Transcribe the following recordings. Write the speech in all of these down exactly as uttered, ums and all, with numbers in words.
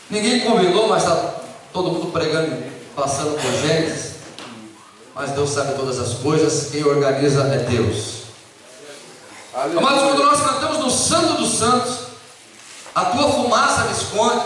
Ninguém combinou, mas está todo mundo pregando, passando por Gênesis. Mas Deus sabe todas as coisas, quem organiza é Deus. Aleluia. Amados, quando nós cantamos no Santo dos Santos, a tua fumaça me esconde,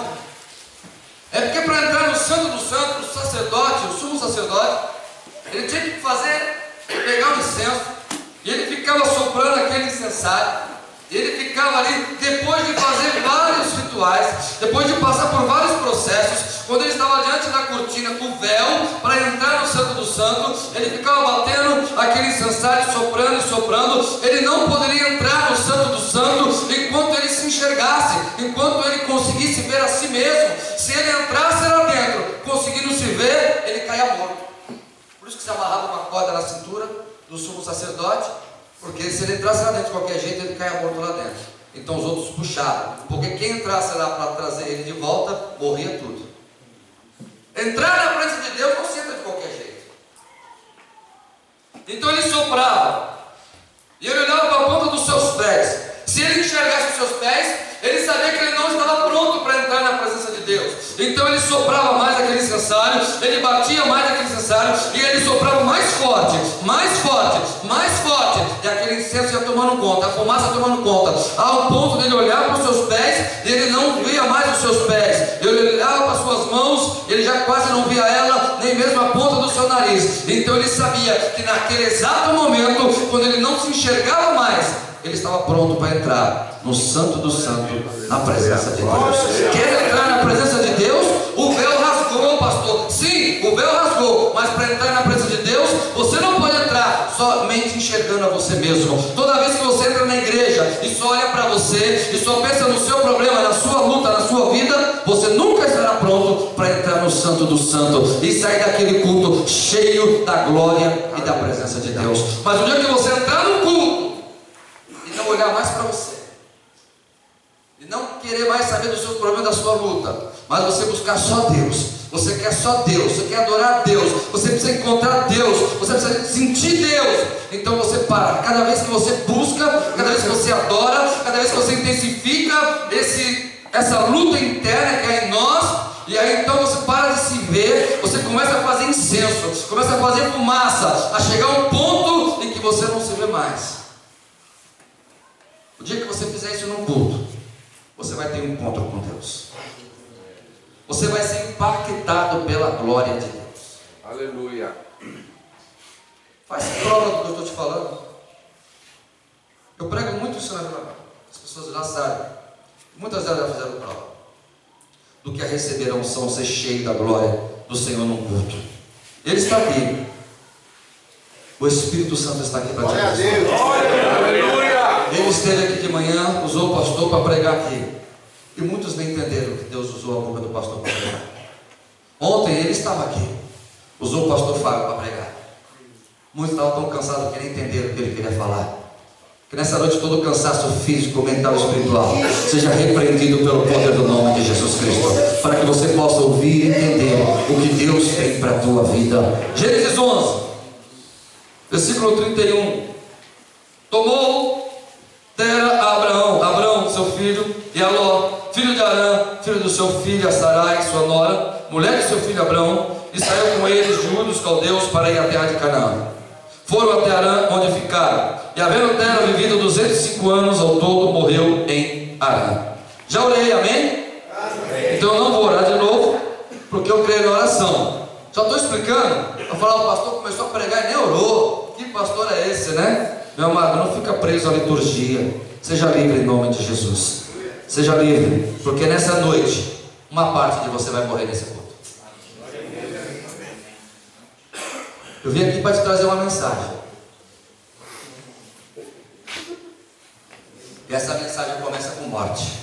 é porque para entrar no Santo dos Santos, o sacerdote, o sumo sacerdote, ele tinha que fazer, pegar o incenso, e ele ficava soprando aquele incensário. Ele ficava ali, depois de fazer vários rituais, depois de passar por vários processos, quando ele estava diante da cortina, o véu, para entrar no Santo dos Santos, ele ficava batendo aquele incensário, soprando e soprando. Ele não poderia entrar no Santo dos Santos enquanto ele se enxergasse, enquanto ele conseguisse ver a si mesmo. Se ele entrasse lá dentro, conseguindo se ver, ele caía morto. Por isso que se amarrava uma corda na cintura do sumo sacerdote, porque se ele entrasse lá dentro de qualquer jeito, ele caia morto lá dentro. Então os outros puxavam, porque quem entrasse lá para trazer ele de volta, morria tudo. Entrar na presença de Deus não se entra de qualquer jeito. Então ele soprava, e ele olhava para a ponta dos seus pés. Se ele enxergasse os seus pés, ele sabia que ele não estava pronto para entrar na presença de Deus. Então ele soprava mais aquele incensário, ele batia mais aquele incensário, e ele soprava mais forte, mais forte, mais forte, e aquele incenso ia tomando conta, a fumaça tomando conta, ao ponto de ele olhar para os seus pés, e ele não via mais os seus pés. Ele olhava para as suas mãos, ele já quase não via ela, nem mesmo a ponta do seu nariz. Então ele sabia que naquele exato momento, quando ele não se enxergava mais, ele estava pronto para entrar no Santo do Santo, na presença de Deus. Quer entrar na presença de Deus? O véu rasgou, pastor. Sim, o véu rasgou, mas para entrar na presença de Deus, você não pode entrar somente enxergando a você mesmo. Toda vez que você entra na igreja e só olha para você, e só pensa no seu problema, na sua luta, na sua vida, você nunca estará pronto para entrar no Santo do Santo e sair daquele culto cheio da glória e da presença de Deus. Mas o dia que você entrar no culto e não olhar mais para você, e não querer mais saber dos seus problemas, da sua luta, mas você buscar só Deus, você quer só Deus, você quer adorar Deus, você precisa encontrar Deus, você precisa sentir Deus, então você para. Cada vez que você busca, cada vez que você adora, cada vez que você intensifica esse, essa luta interna que é em nós, e aí então você para de se ver, você começa a fazer incenso, começa a fazer fumaça, a chegar a um ponto em que você não se vê mais. O dia que você fizer isso num culto, você vai ter um encontro com Deus. Você vai ser impactado pela glória de Deus. Aleluia. Faz prova do que eu estou te falando. Eu prego muito isso na Vila Nova. As pessoas já sabem. Muitas delas já fizeram prova do que é receber a unção, ser cheio da glória do Senhor num culto. Ele está aqui. O Espírito Santo está aqui para te abençoar. Aleluia. Ele esteve aqui de manhã, usou o pastor para pregar aqui. E muitos nem entenderam que Deus usou a boca do pastor para pregar. Ontem ele estava aqui, usou o pastor Fábio para pregar. Muitos estavam tão cansados que nem entenderam o que ele queria falar. Que nessa noite todo o cansaço físico, mental e espiritual seja repreendido pelo poder do nome de Jesus Cristo, para que você possa ouvir e entender o que Deus tem para a tua vida. Gênesis onze, versículo trinta e um. Tomou Tera a Abraão, Abraão, seu filho, e a Ló, filho de Arã, filho do seu filho, a Sarai, sua nora, mulher do seu filho Abraão, e saiu com eles de Ur dos caldeus para ir à terra de Canaã. Foram até Arã, onde ficaram, e havendo Tera vivido duzentos e cinco anos ao todo, morreu em Arã. Já orei, amém? Amém. Então eu não vou orar de novo, porque eu creio na oração. Só estou explicando, para falar, o pastor começou a pregar e nem orou. Que pastor é esse, né? Meu amado, não fica preso à liturgia. Seja livre em nome de Jesus. Seja livre, porque nessa noite uma parte de você vai morrer nesse culto. Eu vim aqui para te trazer uma mensagem. E essa mensagem começa com morte.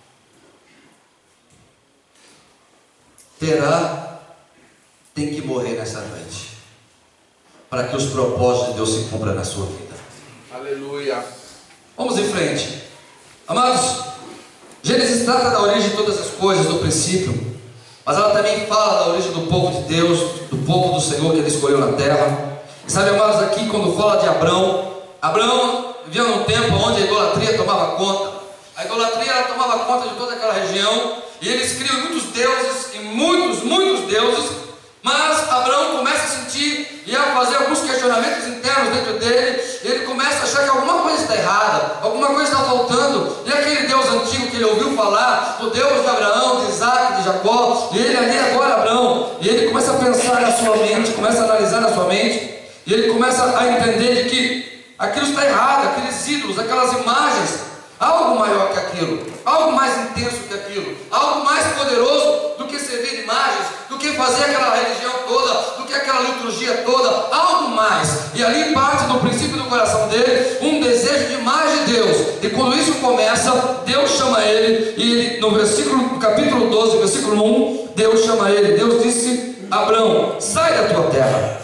Terá tem que morrer nessa noite, para que os propósitos de Deus se cumpram na sua vida. Aleluia. Vamos em frente. Amados, Gênesis trata da origem de todas as coisas, do princípio, mas ela também fala da origem do povo de Deus, do povo do Senhor que Ele escolheu na terra. E sabe, amados, aqui quando fala de Abrão, Abrão vivia num tempo onde a idolatria tomava conta. A idolatria ela tomava conta de toda aquela região, e eles criam muitos deuses, e muitos, muitos deuses, mas Abraão começa a sentir e a fazer alguns questionamentos internos dentro dele, e ele começa a achar que alguma coisa está errada, alguma coisa está faltando, e aquele Deus antigo que ele ouviu falar, o Deus de Abraão, de Isaac, de Jacó, e ele ali agora Abraão, e ele começa a pensar na sua mente, começa a analisar na sua mente, e ele começa a entender de que aquilo está errado, aqueles ídolos, aquelas imagens, algo maior que aquilo, algo mais intenso que aquilo, algo mais poderoso do que servir imagens, do que fazer aquela religião toda, do que aquela liturgia toda, algo mais. E ali parte do princípio do coração dele um desejo de mais de Deus. E quando isso começa, Deus chama ele, e ele, no versículo, no capítulo doze, versículo um, Deus chama ele. Deus disse: Abraão, sai da tua terra,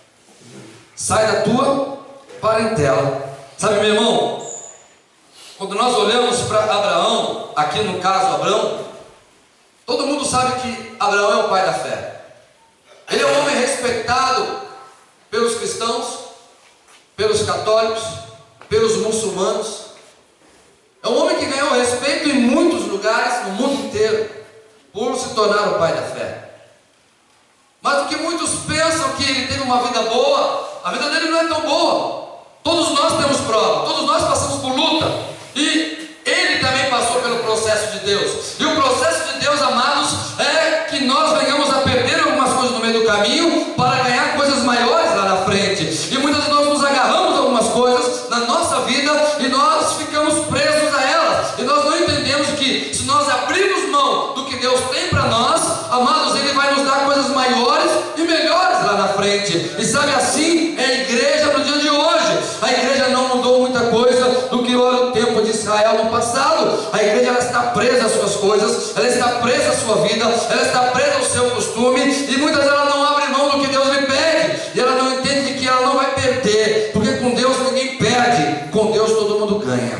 sai da tua parentela. Sabe, meu irmão, quando nós olhamos para Abraão, aqui no caso Abraão, todo mundo sabe que Abraão é o pai da fé. Ele é um homem respeitado pelos cristãos, pelos católicos, pelos muçulmanos. É um homem que ganhou respeito em muitos lugares, no mundo inteiro, por se tornar o pai da fé. Mas o que muitos pensam que ele teve uma vida boa, a vida dele não é tão boa. Todos nós temos prova, todos nós passamos por luta. E ele também passou pelo processo de Deus. E o processo de Deus, amados, é que nós venhamos a perder algumas coisas no meio do caminho para ganhar coisas maiores lá na frente. E muitas vezes nós nos agarramos a algumas coisas na nossa vida e nós ficamos presos a elas. E nós não entendemos que se nós abrirmos mão do que Deus tem para nós, amados, Ele vai nos dar coisas maiores e melhores lá na frente. E sabe, assim é a igreja no dia de hoje. A igreja não mudou muita coisa do que era o tempo de Israel no passado. A igreja, ela está presa às suas coisas, ela está presa à sua vida, ela está presa ao seu costume, e muitas vezes ela não abre mão do que Deus lhe pede, e ela não entende que ela não vai perder, porque com Deus ninguém perde, com Deus todo mundo ganha.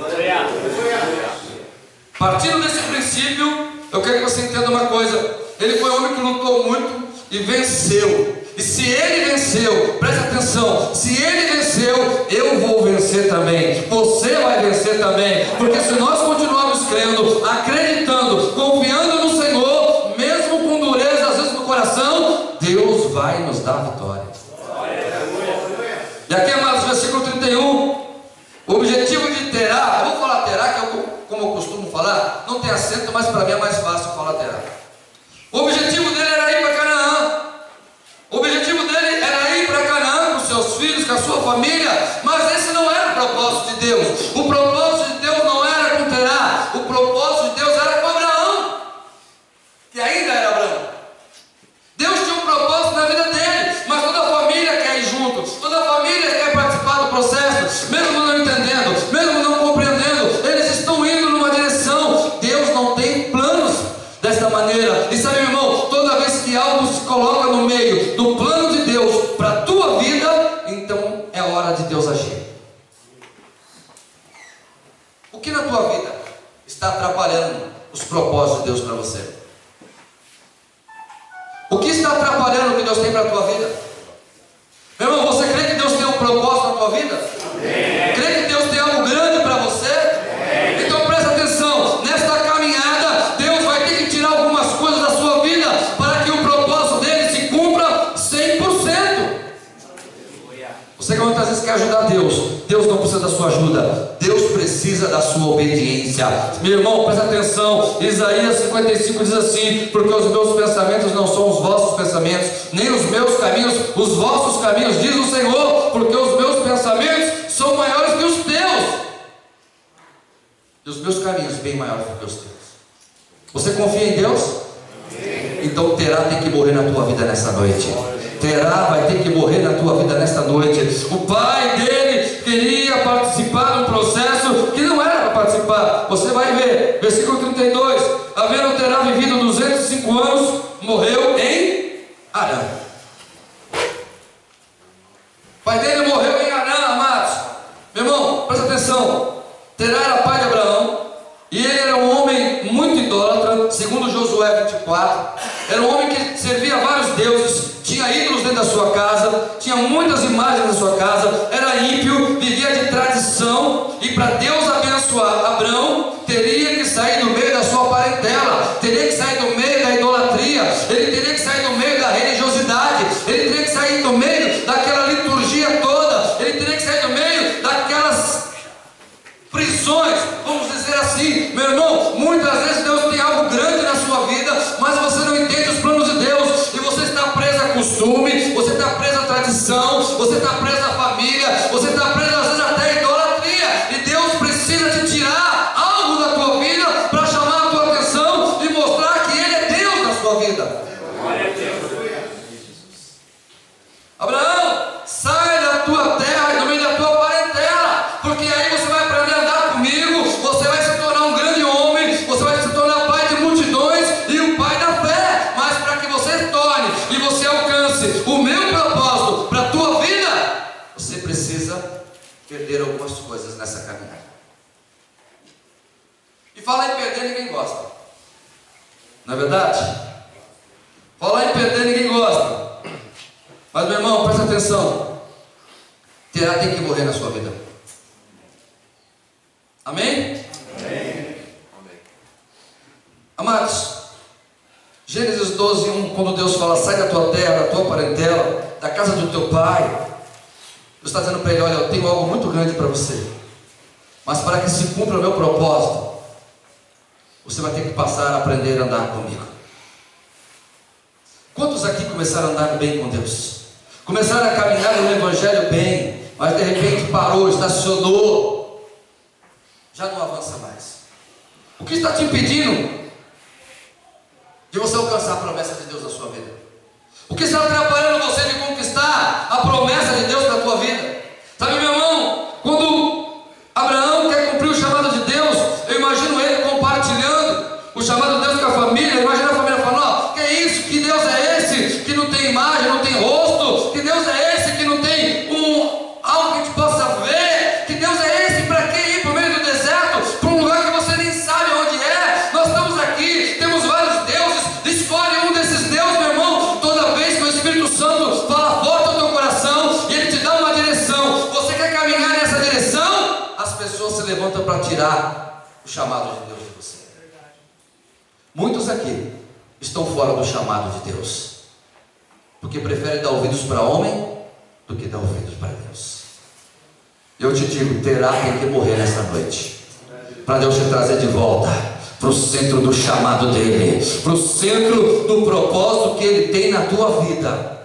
Partindo desse princípio, eu quero que você entenda uma coisa: ele foi um homem que lutou muito e venceu. E se ele venceu, preste atenção, se ele venceu, eu vou vencer também, você vai vencer também, porque se nós continuarmos crendo, acreditando, confiando no Senhor, mesmo com dureza às vezes no coração, Deus vai nos dar vitória. E aqui, amados, versículo trinta e um, o objetivo de Terá, eu vou falar Terá, que eu, como eu costumo falar, não tem acento, mas para mim é mais fácil falar Terá. O objetivo dele era ir para Canaã. O objetivo dele era ir para Canaã com seus filhos, com a sua família, mas esse não era o propósito de Deus. O propósito de Deus não era com Terá, o propósito de Deus era com Abraão, que ainda era Abraão. Deus tinha um propósito na vida dele, mas toda a família quer ir junto, toda a família quer participar do processo, mesmo não entendendo, mesmo não compreendendo, eles estão indo numa direção. Deus não tem planos desta maneira. E sabe, meu irmão, toda vez que algo se coloca no meio do plano de Deus para a tua vida, então é hora de Deus agir. O que na tua vida está atrapalhando os propósitos de Deus para você? O que está atrapalhando o que Deus tem para a tua vida? Meu irmão, você crê que Deus tem um propósito na tua vida? Amém. Crê que Deus tem algo grande para você? Amém. Então presta atenção, nesta caminhada Deus vai ter que tirar algumas coisas da sua vida para que o propósito dele se cumpra cem por cento. Você que muitas vezes quer ajudar Deus, Deus não precisa da sua ajuda, Deus precisa da sua obediência. Meu irmão, presta atenção, Isaías cinquenta e cinco diz assim: porque os meus pensamentos não são os vossos pensamentos, nem os meus caminhos os vossos caminhos, diz o Senhor, porque os meus pensamentos são maiores que os teus, e os meus caminhos bem maiores do que os teus. Você confia em Deus? Então Terá tem que morrer na tua vida nessa noite. Terá vai ter que morrer na tua vida nesta noite. O pai dele queria participar de um processo que não era para participar. Você vai ver, versículo trinta e dois: havendo Terá vivido duzentos e cinco anos, morreu em Harã. O pai dele morreu em Harã, amados. Meu irmão, presta atenção. Terá era pai de Abraão, e ele era um homem muito idólatra, segundo Josué vinte e quatro. Era um homem que servia a vários deuses, tinha ídolos dentro da sua casa, tinha muitas imagens na sua casa, era ímpio, vivia de tradição, e para Deus abençoar Abraão, teria que sair do meio da sua parentela, teria costume, você está preso à tradição, você está preso à família, você está preso às vezes até à idolatria, e Deus precisa te tirar algo da tua vida para chamar a tua atenção e mostrar que Ele é Deus na sua vida. Abraão, sai da tua terra e do meio da tua parentela, porque aí você vai aprender a andar comigo, você vai se tornar um grande homem, você vai se tornar pai de multidões e um pai da fé. Mas para que você torne e você alcance o meu propósito para a tua vida, você precisa perder algumas coisas nessa caminhada. E falar em perder ninguém gosta, não é verdade? Falar em perder ninguém gosta. Mas, meu irmão, presta atenção. Terá tem que morrer na sua vida. Amém? Amém. Amados, Gênesis doze, um, quando Deus fala, sai da tua terra, da tua parentela, da casa do teu pai, Deus está dizendo para ele, olha, eu tenho algo muito grande para você, mas para que se cumpra o meu propósito, você vai ter que passar a aprender a andar comigo. Quantos aqui começaram a andar bem com Deus? Começaram a caminhar no Evangelho bem, mas de repente parou, estacionou, já não avança mais. O que está te impedindo de você alcançar a promessa de Deus na sua vida? O que está atrapalhando você de conquistar a promessa de Deus na tua vida? Sabe, meu irmão, quando Abraão quer cumprir o chamado de Deus, eu imagino ele compartilhando o chamado de Deus com a família. Imagina a família falando, ó, que é isso? Que Deus é esse? Que não tem imagem, não tem rosto? Que Deus é esse? Que não tem um, algo que a gente possa ver? Que Deus é esse? Para que ir para o meio do deserto? Para um lugar que você nem sabe onde é? Nós estamos aqui, temos vários deuses, escolhe um desses deuses, meu irmão. Toda vez que o Espírito Santo fala forte ao teu coração e ele te dá uma direção, você quer caminhar nessa direção? As pessoas se levantam para tirar o chamado de Deus de você. Muitos aqui estão fora do chamado de Deus, porque preferem dar ouvidos para homem do que dar ouvidos para Deus. Eu te digo, terá que morrer nessa noite, para Deus te trazer de volta para o centro do chamado dele, para o centro do propósito que ele tem na tua vida.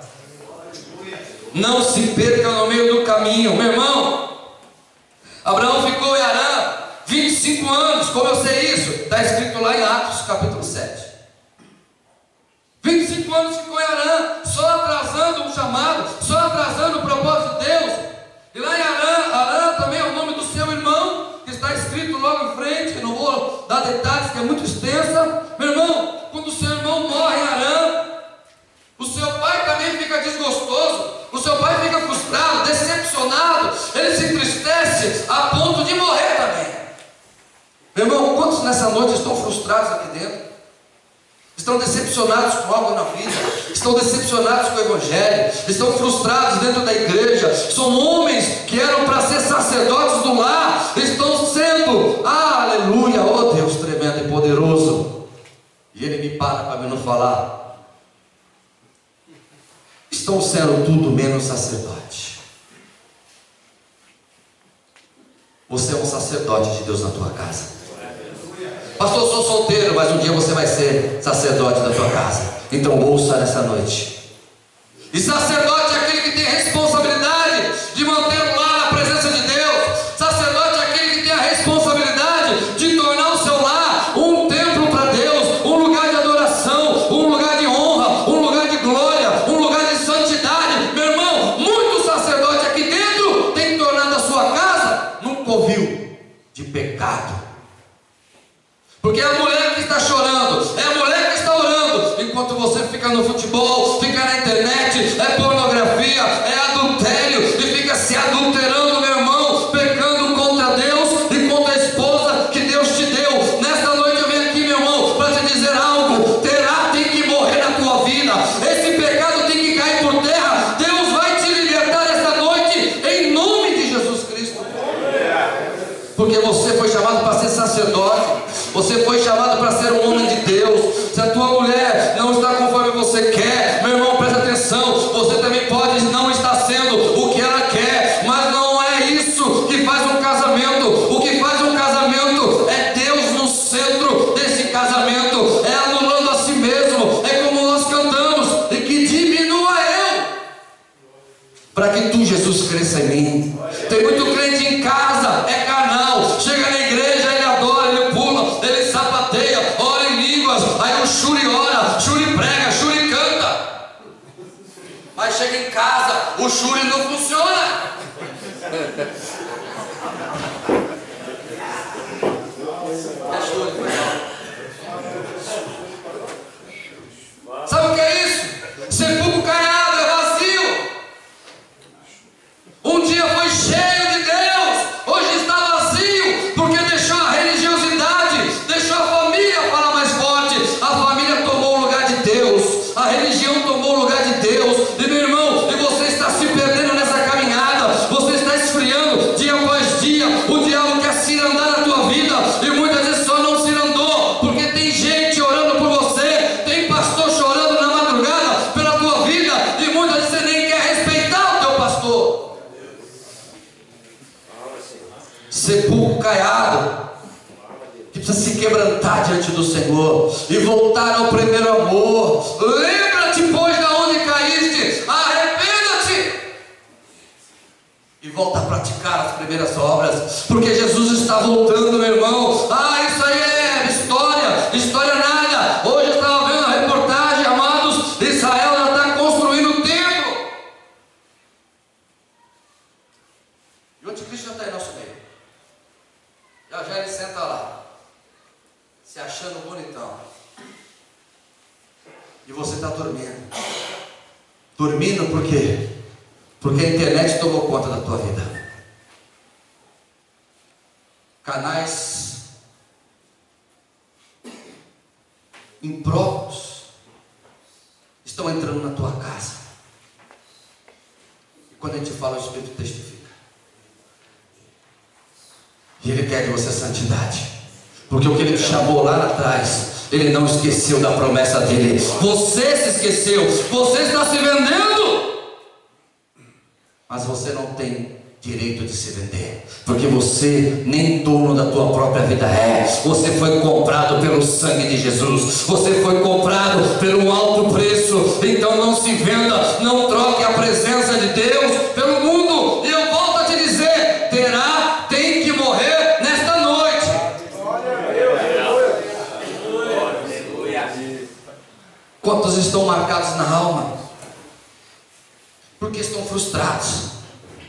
Não se perca no meio do caminho, meu irmão. Abraão ficou em Harã vinte e cinco anos. Como eu sei isso? Está escrito lá em Atos capítulo sete. vinte e cinco anos ficou em Harã, só atrasando o chamado, só atrasando o propósito de Deus. E lá em Harã, Harã também é o nome do seu irmão, que está escrito logo em frente. Eu não vou dar detalhes, que é muito extensa. Meu irmão, quando o seu irmão morre em Harã, o seu pai também fica desgostoso, o seu pai fica frustrado, decepcionado, ele se entristece a ponto de morrer também. Meu irmão, quantos nessa noite estão frustrados aqui dentro? Estão decepcionados com algo na vida, estão decepcionados com o Evangelho, estão frustrados dentro da igreja. São homens que eram para ser sacerdotes do lar, estão sendo, ah, aleluia, oh Deus tremendo e poderoso. E ele me para para me não falar. Estão sendo tudo menos sacerdote. Você é um sacerdote de Deus na tua casa. Pastor, eu sou solteiro, mas um dia você vai ser sacerdote da tua casa. Então ouça nessa noite. E sacerdote é aquele que tem a responsabilidade de manter o lar na presença de Deus. Sacerdote é aquele que tem a responsabilidade de tornar o seu lar um templo para Deus, um lugar de adoração, um lugar de honra, um lugar de glória, um lugar de santidade. Meu irmão, muito sacerdote aqui dentro tem tornado a sua casa num covil de pecado. Porque é a mulher que está chorando, é a mulher que está orando, enquanto você fica no futebol, fica na internet, é pornografia, é adultério, e fica se adulterando, meu irmão, pecando contra Deus e contra a esposa que Deus te deu. Nesta noite eu venho aqui, meu irmão, para te dizer algo. Terá, tem que morrer na tua vida, esse pecado tem que cair por terra. Deus vai te libertar esta noite, em nome de Jesus Cristo. Porque você foi chamado para ser sacerdote. Você foi chamado para ser um homem de Deus. Se a tua mulher não está conforme você quer, meu irmão, presta atenção. Você também pode não estar sendo o que ela quer, mas não é isso que faz um casamento. O que faz um casamento é Deus no centro desse casamento, é anulando a si mesmo. É como nós cantamos, e que diminua eu para que tu, Jesus, cresça em mim. Tem muito crente em casa, é carnal, chega na igreja, ele adora, ele pula, ele sapateia, ora em línguas, aí o Shuri ora, Shuri prega, Shuri canta. Aí chega em casa, o Shuri não funciona. É Shuri, foi mal. Sabe o que é isso? Sepulcro caiado, é vazio. Um dia foi cheio de Deus, hoje está vazio, porque deixou a religiosidade, deixou a família falar mais forte. A família tomou o lugar de Deus, a religião tomou o lugar de Deus. E meu irmão, e você está se perdendo nessa caminhada, você está esfriando dia após dia. O diabo quer cirandar na tua vida, e muitas vezes só não cirandou, porque tem gente orando por você, tem pastor chorando na madrugada pela tua vida, e muitas vezes você nem quer respeitar o teu pastor. Sepulcro caiado, que precisa se quebrantar diante do Senhor e voltar ao primeiro amor. Lembra-te, pois, da onde caíste, arrependa-te e volta a praticar as primeiras obras, porque Jesus está voltando, meu irmão. Ah, isso aí é história, história nada. Hoje eu estava vendo a reportagem, amados, Israel já está construindo o templo, e o anticristo já está em nosso meio. Já já ele senta lá, se achando bonitão, e você está dormindo. Dormindo por quê? Porque a internet tomou conta da tua vida. Canais impróprios estão entrando na tua casa, e quando a gente fala, o Espírito testifica. E Ele quer de você santidade, porque o que Ele te chamou lá atrás, Ele não esqueceu da promessa dEle. Você se esqueceu, você está se vendendo, mas você não tem direito de se vender, porque você nem dono da tua própria vida é. Você foi comprado pelo sangue de Jesus, você foi comprado por um alto preço. Então não se venda, não troque a presença de Deus pelo mundo. E eu volto a te dizer, terá, tem que morrer nesta noite. Quantos estão marcados na alma porque estão frustrados?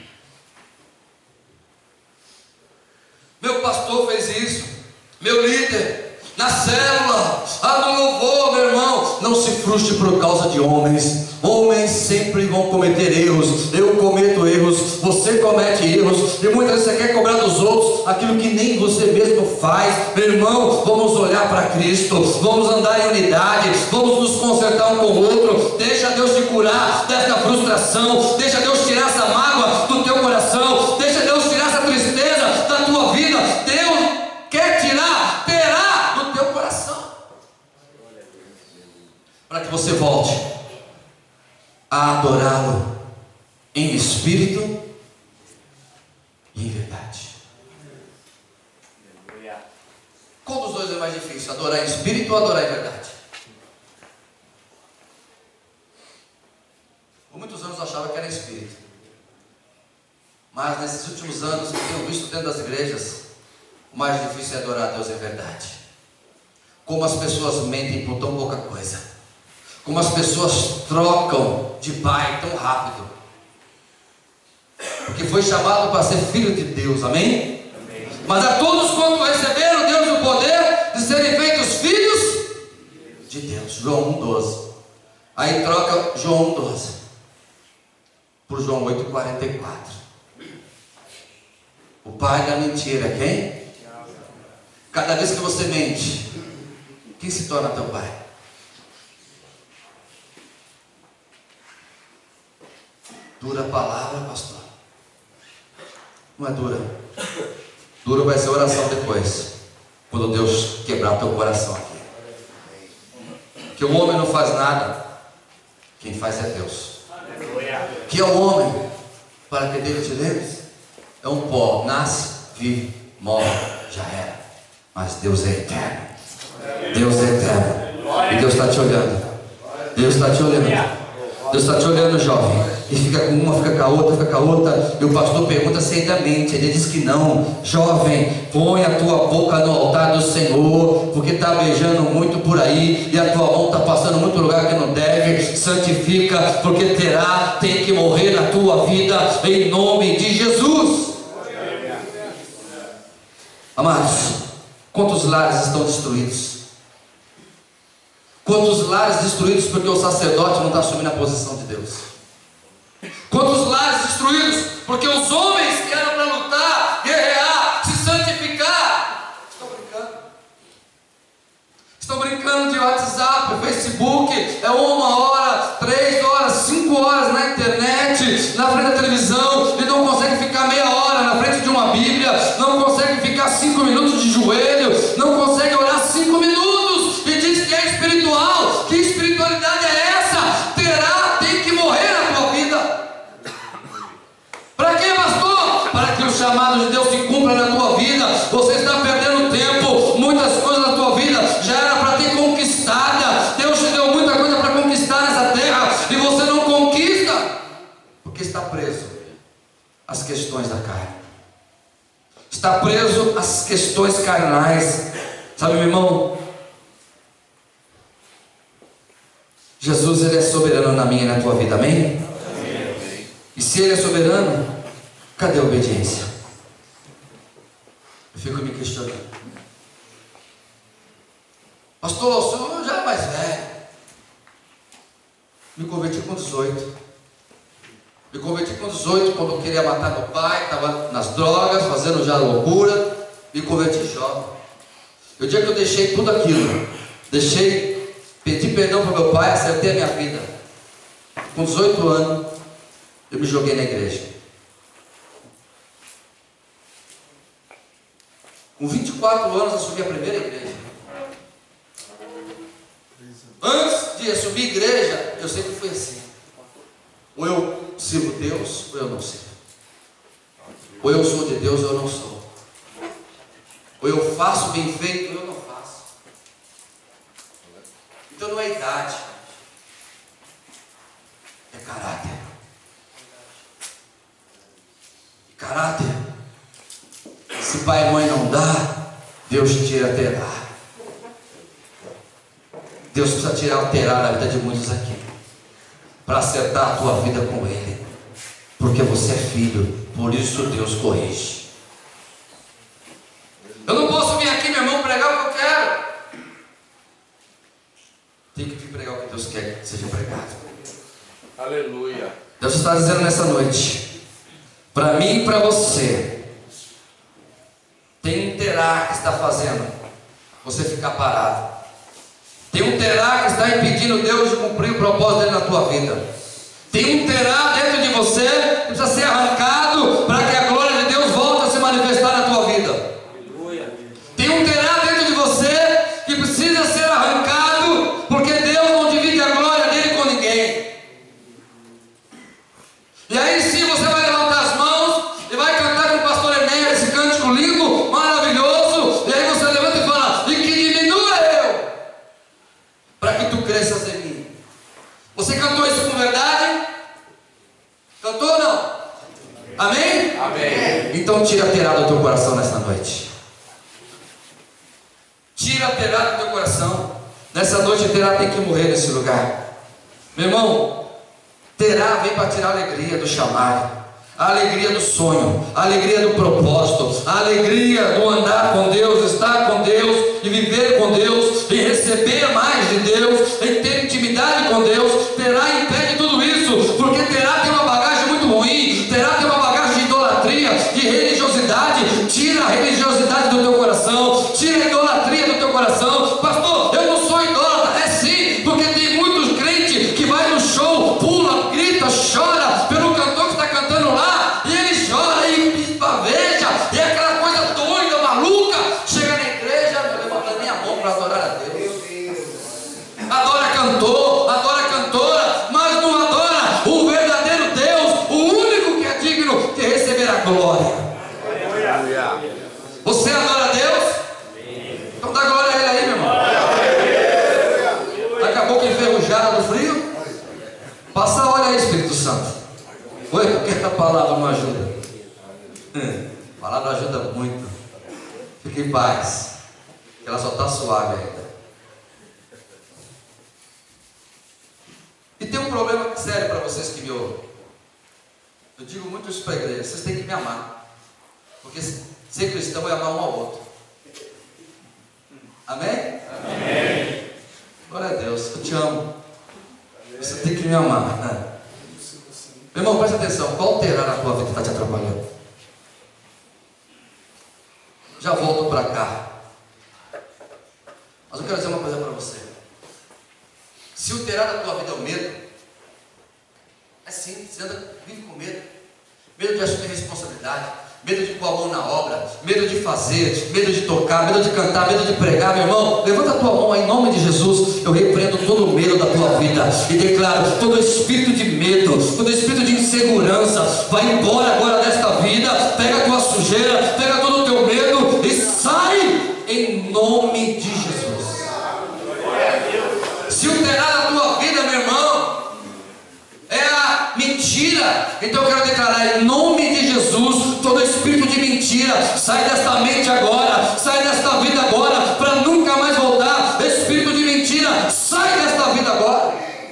Meu pastor fez isso, meu líder, na célula, ah, no louvor, meu irmão. Não se frustre por causa de homens. Homens sempre vão cometer erros. Eu cometo erros, você comete erros, e muitas vezes você quer cobrar dos outros aquilo que nem você mesmo faz. Meu irmão, vamos olhar para Cristo, vamos andar em unidade, vamos nos consertar um com o outro. Deixa Deus te curar dessa frustração, deixa Deus tirar essa mágoa do teu coração, deixa Deus tirar essa tristeza da tua vida. Deus quer tirar, terá do teu coração, para que você volte a adorá-lo em espírito e em verdade. Qual dos dois é mais difícil? Adorar em espírito ou adorar em verdade? Por muitos anos eu achava que era em espírito, mas nesses últimos anos que eu tenho visto dentro das igrejas, o mais difícil é adorar a Deus em verdade. Como as pessoas mentem por tão pouca coisa, como as pessoas trocam de pai tão rápido, porque foi chamado para ser filho de Deus, amém? Amém. Mas a todos quanto receberam Deus o poder de serem feitos filhos de Deus, João um, doze. Aí troca João um, doze por João oito, quarenta e quatro. O pai da mentira é quem? Cada vez que você mente, quem se torna teu pai? Dura a palavra, pastor? Não é dura. Dura vai ser oração depois, quando Deus quebrar teu coração aqui. Que o homem não faz nada, quem faz é Deus. Que é o homem para que dele te lembres? É um pó, nasce, vive, morre, já era. Mas Deus é eterno. Deus é eterno. E Deus está te olhando. Deus está te olhando. Deus está te olhando, jovem, e fica com uma, fica com a outra, fica com a outra, e o pastor pergunta se ainda mente, ele diz que não. Jovem, põe a tua boca no altar do Senhor, porque está beijando muito por aí, e a tua mão está passando muito lugar que não deve. Santifica, porque terá, tem que morrer na tua vida, em nome de Jesus. Amados, quantos lares estão destruídos? Quantos lares destruídos porque o sacerdote não está assumindo a posição de Deus? Quantos lares destruídos porque os homens que eram para lutar, guerrear, se santificar, estão brincando? Estão brincando de WhatsApp, Facebook, é uma hora, três horas, cinco horas na internet, na frente da televisão, e não consegue ficar meia hora na frente de uma Bíblia, não consegue ficar cinco minutos de joelho, não consegue orar cinco minutos, e diz que é espiritual. Que espiritualidade é essa? Terá, tem que morrer na tua vida. Para quê, pastor? Para que o chamado de Deus se cumpra na tua vida. Você está perdendo tempo, muitas coisas na tua vida já era para ter conquistada. Deus te deu muita coisa para conquistar nessa terra, e você não conquista, porque está preso às questões da carne, está preso às questões carnais. Sabe, meu irmão, Jesus, Ele é soberano na minha e na tua vida, amém? Amém. E se Ele é soberano, cadê a obediência? Eu fico me questionando. Pastor, o senhor já é mais velho. Me converti com dezoito. Me converti com dezoito quando eu queria matar meu pai, estava nas drogas, fazendo já loucura. Me converti jovem. E o dia que eu deixei tudo aquilo, deixei, pedi perdão para meu pai, acertei a minha vida. Com dezoito anos, eu me joguei na igreja. Com vinte e quatro anos, assumi a primeira igreja. Antes de assumir igreja, eu sempre fui assim. Ou eu sirvo Deus, ou eu não sirvo. Ou eu sou de Deus, ou eu não sou. Ou eu faço bem feito, ou eu não faço. Então não é idade, é caráter. E caráter, se pai e mãe não dá, Deus tira terá. Deus precisa tirar o terá da vida de muitos aqui, para acertar a tua vida com Ele, porque você é filho, por isso Deus corrige. Eu não posso vir aqui, meu irmão, pregar o que eu quero. Tem que vir pregar o que Deus quer que seja pregado. Aleluia. Deus está dizendo nessa noite, para mim e para você, tem um terá que está fazendo você ficar parado. Tem um terá que está impedindo Deus de cumprir o propósito dele na tua vida. Tem um terá dentro de você que precisa ser arrancado para que a glória de Deus volte a se manifestar na tua vida. Aleluia. Tem um terá dentro de você que precisa ser arrancado, porque Deus não divide a glória dele com ninguém. E aí sim você vai levantar as mãos e vai cantar com o pastor Enéas esse cântico lindo, maravilhoso, e aí você levanta e fala: e que diminua eu, para que tu cresças em mim. Você cantou isso com verdade? Cantou ou não? Amém? Amém. Então tira a terá do teu coração nessa noite. Tira a terá do teu coração. Nessa noite a terá tem que morrer nesse lugar. Meu irmão, terá vem para tirar a alegria do chamado, a alegria do sonho, a alegria do propósito, a alegria do andar com Deus, estar com Deus e viver com Deus, e receber mais de Deus, em ter intimidade com Deus. Terá impede tudo isso, porque terá tem uma bagagem muito ruim, terá tem uma bagagem de idolatria, de religiosidade. Tira a religiosidade do teu coração, tira a idolatria do teu coração. Pastor, eu não sou idólatra. É sim, porque tem muitos crentes que vai no show, pula, grita, chora pelo cantor que está cantando lá, e ele chora e paveja, e é aquela coisa doida, maluca. Chega na igreja, não levanta nem a mão para adorar a Deus. Oi, por que a palavra não ajuda? A palavra ajuda muito. Fique em paz, que ela só está suave ainda. E tem um problema sério para vocês que me ouvem. Eu digo muito isso para a igreja: vocês têm que me amar, porque ser cristão é amar um ao outro. Amém? Amém. Glória a Deus, eu te amo. Você tem que me amar, né? Meu irmão, presta atenção. Qual terá na tua vida que está te atrapalhando? Já volto para cá. Mas eu quero dizer uma coisa para você. Se o terá da tua vida é o medo, é sim, você anda, vive com medo. Medo de assumir responsabilidade, medo de pôr a mão na obra, medo de fazer, medo de tocar, medo de cantar, medo de pregar. Meu irmão, levanta a tua mão aí, em nome de Jesus. Eu repreendo todo o medo da tua vida e declaro: todo espírito de medo, todo espírito de insegurança, vai embora agora desta vida. Pega a tua sujeira, pega todo o teu medo e sai em nome de Jesus. Se o terá da tua vida, meu irmão, é a mentira, então eu quero declarar em nome de Jesus: todo espírito de mentira, sai desta mente agora, sai desta vida agora, para nunca mais voltar. Espírito de mentira, sai desta vida agora.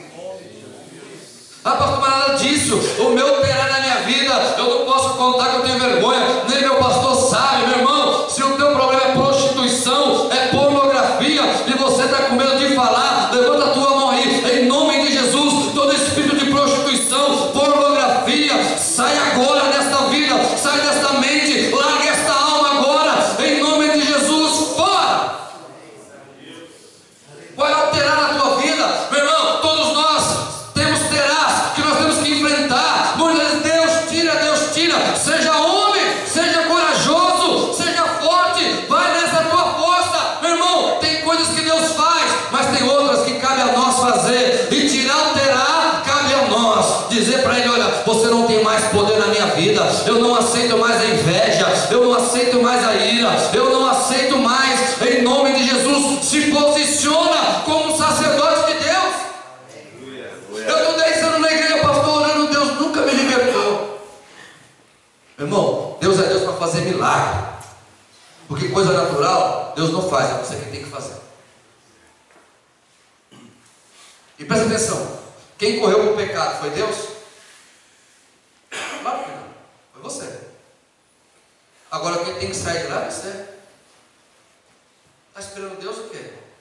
Ah, pastor, mas nada disso, o meu terá na minha vida, eu não posso contar que eu tenho vergonha, nem meu pastor sabe. Meu irmão, se o teu problema é prostituição, é pornografia, e você está com medo de falar, levanta a tua mão aí, em nome de Jesus. Todo espírito de prostituição, pornografia, sai agora desta vida, sai desta mente, larga esta alma agora, em nome de Jesus, fora. Vai alterar a tua vida, meu irmão. Todos nós temos terás que nós temos que enfrentar. Muitas vezes Deus tira, Deus tira. Seja homem, seja corajoso, seja forte, vai nessa tua força, meu irmão. Tem coisas que Deus faz, mas tem outras que cabe a nós fazer, e tirar o terá cabe a nós. Dizer para ele: olha, você não tem mais poder na minha vida, eu não aceito mais a inveja, eu não aceito mais a ira, eu não aceito mais, em nome de Jesus. Se posiciona como um sacerdote de Deus. Eu estou dez anos na igreja, pastor, orando, Deus nunca me libertou. Meu irmão, Deus é Deus para fazer milagre, porque coisa natural Deus não faz, é você que tem que fazer. E presta atenção: quem correu para o pecado foi Deus? Claro que não, foi você. Agora quem tem que sair de lá é você. Está esperando Deus o quê?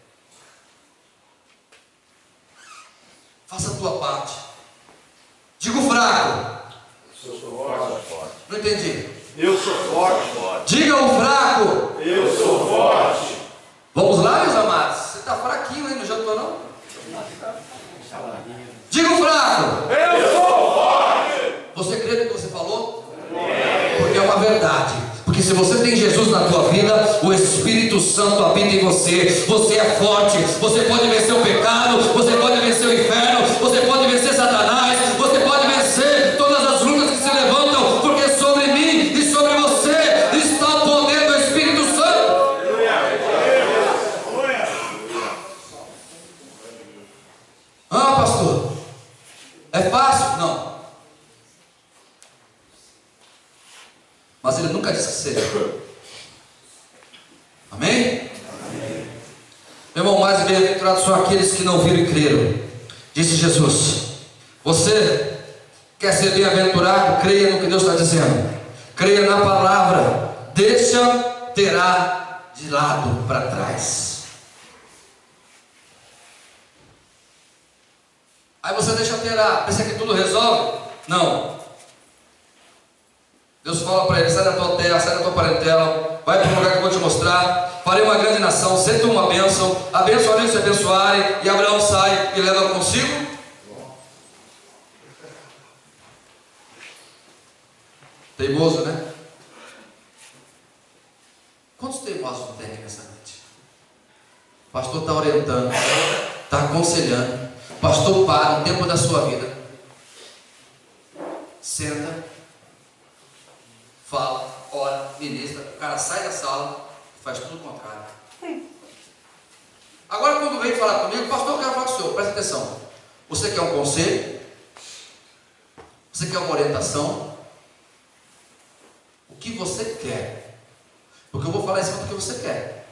Faça a tua parte. Diga o fraco: Eu sou forte. não entendi. Eu sou forte. Diga o fraco: Eu sou forte. vamos lá, meus amados. Você está fraquinho aí, não já estou não? Diga o fraco: Eu sou forte. você crê no que você falou? Porque é uma verdade. Porque se você tem Jesus na tua vida, o Espírito Santo habita em você. Você é forte. Você pode vencer o pecado, você pode vencer o inferno, você pode vencer Satanás, você pode vencer todas as lutas que se levantam, porque sobre mim e sobre você está o poder do Espírito Santo. Ah, pastor, é fácil? Não. Mas ele nunca disse que seria. Amém? Amém. Meu irmão, mais bem-aventurados são aqueles que não viram e creram. Disse Jesus. Você quer ser bem-aventurado? Creia no que Deus está dizendo. Creia na palavra. Deixa terá de lado para trás. Aí você deixa terá. Pensa que tudo resolve? Não. Deus fala para ele: sai da tua terra, sai da tua parentela, vai para um lugar que eu vou te mostrar. Farei uma grande nação, senta uma bênção, abençoarei os que abençoarem. E Abraão sai e leva consigo. Teimoso, né? Quantos teimosos tem aqui nessa noite? O pastor está orientando, está aconselhando. O pastor para um tempo da sua vida, senta, fala, ora, ministra, o cara sai da sala e faz tudo o contrário. Agora, quando vem falar comigo: pastor, eu quero falar com o senhor, presta atenção. Você quer um conselho? Você quer uma orientação? O que você quer? Porque eu vou falar em cima do que você quer.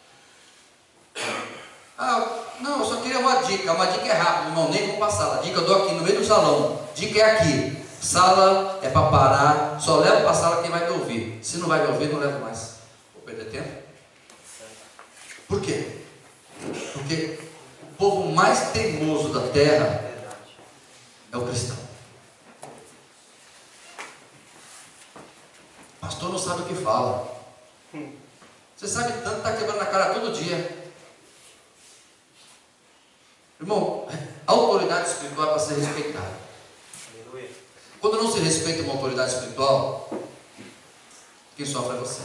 Ah, não, eu só queria uma dica. Uma dica é rápida, irmão, nem vou passar. A dica eu dou aqui no meio do salão. Dica é aqui. Sala é para parar. Só levo para a sala quem vai me ouvir. Se não vai me ouvir, não levo mais. Vou perder tempo. Por quê? Porque o povo mais teimoso da terra é o cristão. O pastor não sabe o que fala. Você sabe tanto, está quebrando a cara todo dia. Irmão, a autoridade espiritual é para ser respeitada. Quando não se respeita uma autoridade espiritual, quem sofre é você.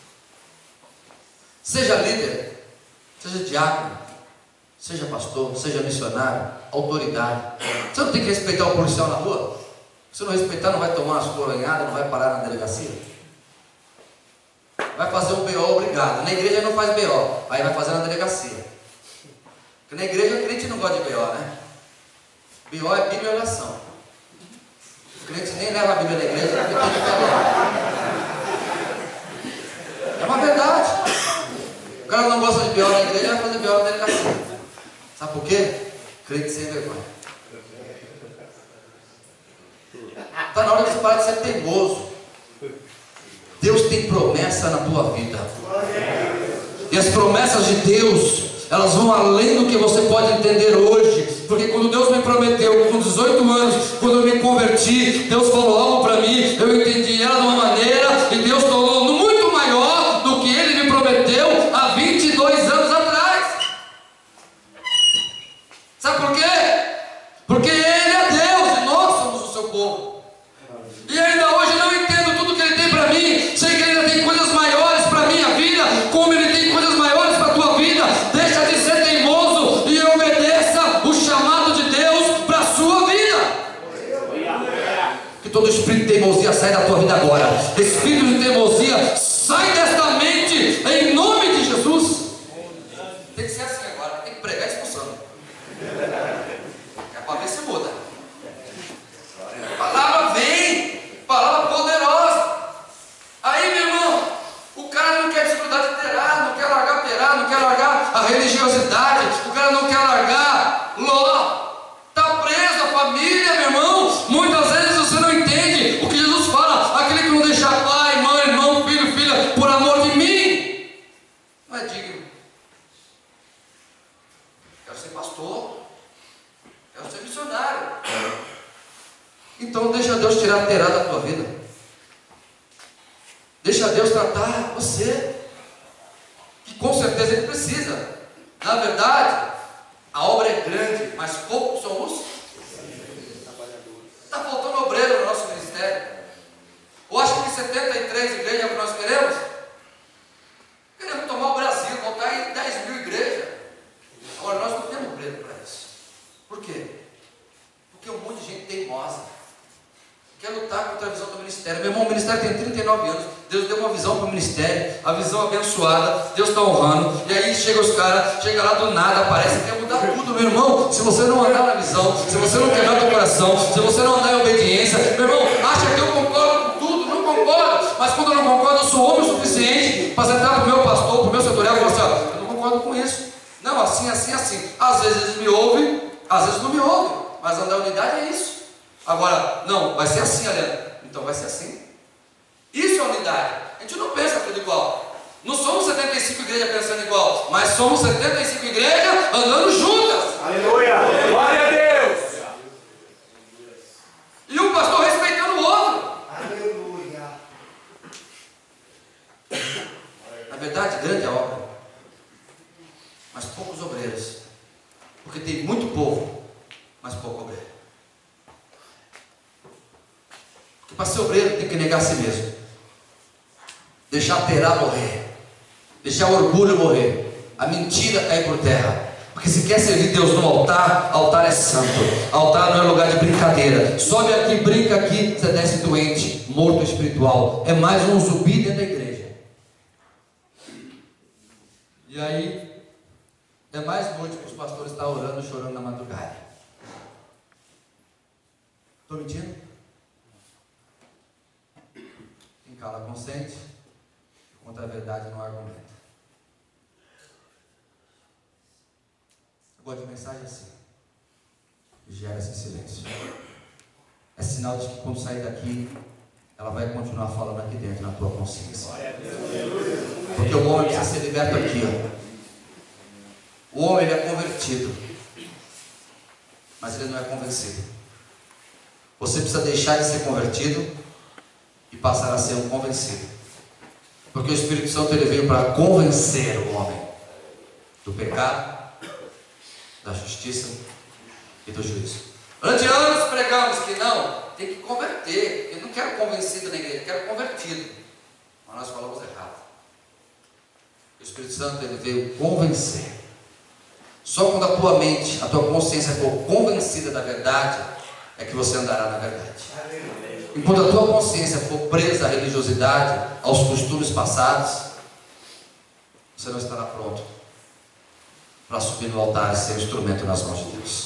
Seja líder, seja diácono, seja pastor, seja missionário, autoridade. Você não tem que respeitar o policial na rua? Se não respeitar, não vai tomar umas coronhadas, não vai parar na delegacia. Vai fazer um B O obrigado. Na igreja não faz B O, aí vai fazer na delegacia. Porque na igreja o crente não gosta de B O, né? B O é Bíblia e oração. O crente nem leva a Bíblia na igreja porque tem que falar. É uma verdade. O cara não gosta de B O na igreja, vai fazer B O na delegacia. Sabe por quê? Crente sem vergonha. Está na hora de você parar de ser teimoso. Deus tem promessa na tua vida. E as promessas de Deus, elas vão além do que você pode entender hoje. Porque quando Deus me prometeu, com dezoito anos, quando eu me converti, Deus falou algo para mim, eu entendi ela de uma maneira, e Deus tornou muito maior do que Ele me prometeu há vinte e dois anos atrás. Sabe por quê? Porque Ele é Deus e nós somos o seu povo. E ainda hoje eu não entendo tudo que Ele tem para mim. Sei que Ele ainda tem coisas maiores para a minha vida, como Ele tem coisas maiores para a tua vida. Deixa de ser teimoso e obedeça o chamado de Deus para a sua vida. Que todo espírito de teimosia sai da tua vida agora. Espírito de teimosia, sai desta mente em nome de Jesus. Tem que ser assim agora, tem que pregar expulsando. É para ver se muda. A palavra vem, palavra poderosa. Aí, meu irmão, o cara não quer desfrutar de terá, não quer largar terá, não quer largar a religiosidade, o cara não quer largar Ló, está preso a família, meu irmão. Muitas vezes você não entende o que Jesus fala, aquele que não deixa pai, mãe, irmão, filho, filha, por amor de mim, não é digno. Quero ser pastor, quero ser missionário. Então deixa Deus tirar a terá da tua vida. Deixa Deus tratar você, que com certeza Ele precisa. Na verdade, a obra é grande, mas poucos somos. Está faltando obreiro no nosso ministério. Eu acho que setenta e três igrejas que nós queremos. Queremos tomar o Brasil, voltar em dez mil igrejas. Agora nós não temos obreiro para isso. Por quê? Porque um monte de gente teimosa quer lutar contra a visão do ministério. Meu irmão, o ministério tem trinta e nove anos. Deus deu uma visão para o ministério, a visão abençoada. Deus está honrando. E aí chega os caras, chega lá do nada, parece que quer mudar tudo, meu irmão. Se você não andar na visão, se você não quebrar teu coração, se você não andar em obediência, meu irmão, acha que eu concordo com tudo? Não concordo. Mas quando eu não concordo, eu sou homem o suficiente para sentar para o meu pastor, para o meu setorial e falar assim: ó, eu não concordo com isso. Não, assim, assim, assim. Às vezes eles me ouvem, às vezes não me ouvem. Mas andar em unidade é isso. Agora, não, vai ser assim, Helena. Então vai ser assim. Isso é unidade. A gente não pensa tudo igual. Não somos setenta e cinco igrejas pensando igual, mas somos setenta e cinco igrejas andando juntas. Aleluia! Glória a Deus! E um pastor respeitando o outro. Aleluia! Na verdade, grande é a obra, mas poucos obreiros. Porque tem muito povo, mas pouco obreiro. Porque para ser obreiro tem que negar a si mesmo. Deixar a terá morrer. Deixar o orgulho morrer. A mentira cair por terra. Porque se quer servir Deus no altar, altar é santo. Altar não é lugar de brincadeira. Sobe aqui, brinca aqui, você desce doente, morto espiritual. É mais um zumbi dentro da igreja. E aí, é mais noite que os pastores estão orando e chorando na madrugada. Estou mentindo? ela consente, contra a verdade não argumenta. Eu gosto de mensagem assim. Gera esse silêncio. É sinal de que quando sair daqui, ela vai continuar falando aqui dentro, na tua consciência. Porque o homem precisa ser liberto aqui, ó. O homem ele é convertido, mas ele não é convencido. Você precisa deixar de ser convertido e passar a ser um convencido. Porque o Espírito Santo ele veio para convencer o homem do pecado, da justiça e do juízo. Durante anos pregamos que não, tem que converter. Eu não quero convencido na igreja, eu quero convertido. Mas nós falamos errado. O Espírito Santo ele veio convencer. Só quando a tua mente, a tua consciência for convencida da verdade, é que você andará na verdade. Enquanto a tua consciência for presa à religiosidade, aos costumes passados, você não estará pronto para subir no altar e ser um instrumento nas mãos de Deus.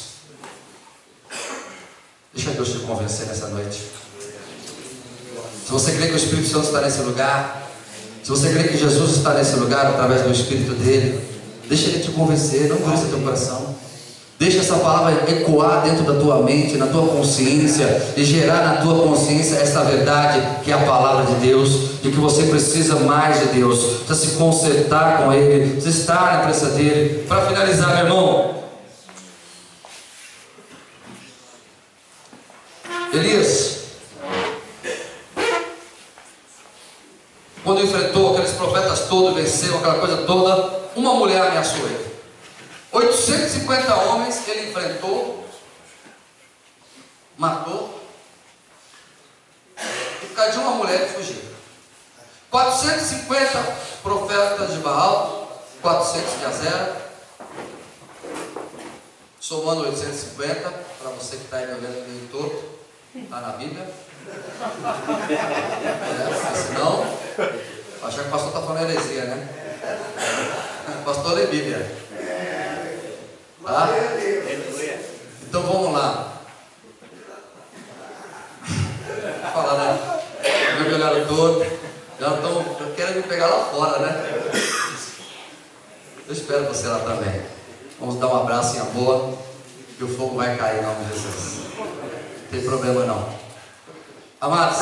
Deixa Deus te convencer nessa noite. Se você crê que o Espírito Santo está nesse lugar, se você crê que Jesus está nesse lugar através do Espírito dele, deixa ele te convencer, não endurece teu coração. Deixa essa palavra ecoar dentro da tua mente, na tua consciência, e gerar na tua consciência essa verdade que é a palavra de Deus, de que você precisa mais de Deus, precisa se consertar com Ele, precisa estar na presença dEle. Para finalizar, meu irmão, Elias, quando enfrentou aqueles profetas todos, venceu aquela coisa toda, uma mulher ameaçou ele. oitocentos e cinquenta homens ele enfrentou, matou, e por causa de uma mulher ele fugiu. quatrocentos e cinquenta profetas de Baal, quatrocentos de Azera, somando oitocentos e cinquenta, para você que está aí me olhando meio torto, está na Bíblia. É, senão, achar que o pastor está falando heresia, né? Pastor lê Bíblia. Tá? Então vamos lá. Fala, né? Me olharam todo. Já estão querendo me pegar lá fora, né? Eu espero você lá também. Vamos dar um abraço em amor, que o fogo vai cair em nome de Jesus. Não tem problema não. Amados,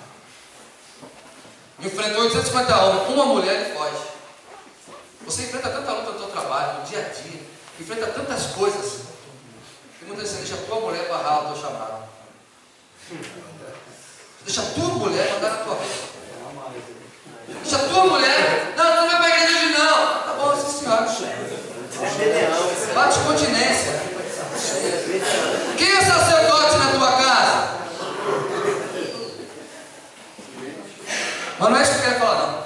enfrentou oitocentos e cinquenta homens, uma mulher e foge. Você enfrenta tanta luta no seu trabalho, no dia a dia, enfrenta tantas coisas, que muitas vezes você deixa a tua mulher barrar o teu chamado. Deixa a tua mulher mandar na tua vida. Deixa a tua mulher, não, não vai para a igreja hoje não. Tá bom, sim senhora. Bate continência. Quem é sacerdote na tua casa? Mas não é isso que eu quero falar não.